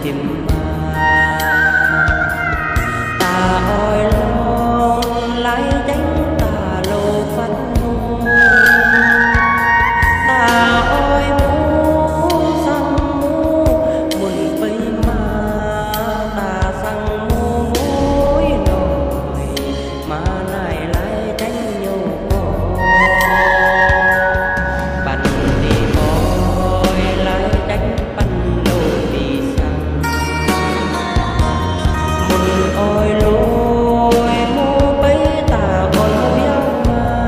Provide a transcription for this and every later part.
tìm ta ơi long lái đánh ta lô phát hôn ta ơi mũ sang mũ buồn vây mà ta sang mũ mũi nồi mà lại lái đánh nhau có bắn đi bói lái đánh bắn lô đi sang buồn ôi lối mũ bấy ta ôi béo mà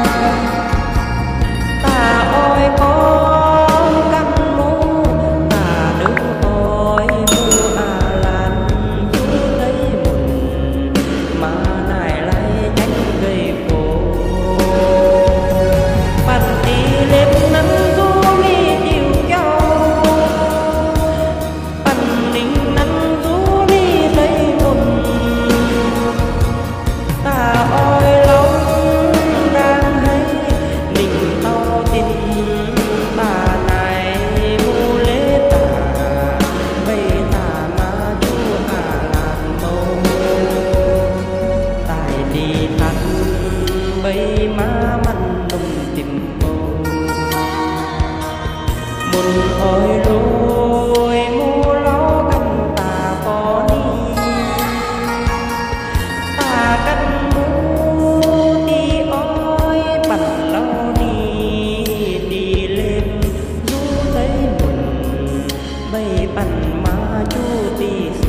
ta ôi con cắt mũ ta đứng ôi mũ lan chú thấy buồn mà nài lại đánh gây khổ bắn đi lên nắng du mi chiều châu bắn ninh nắng du mi thấy buồn ta ôi lòng đang hay mình tao tin bà này mu lê ta bây ta mà chú làm mâu tại đi thân bây má mặn đồng tìm cô một ôi lối mu ló căn ta có đi ta căn mu đi ôi bắn lâu đi lên du thấy buồn bây bắn má chú đi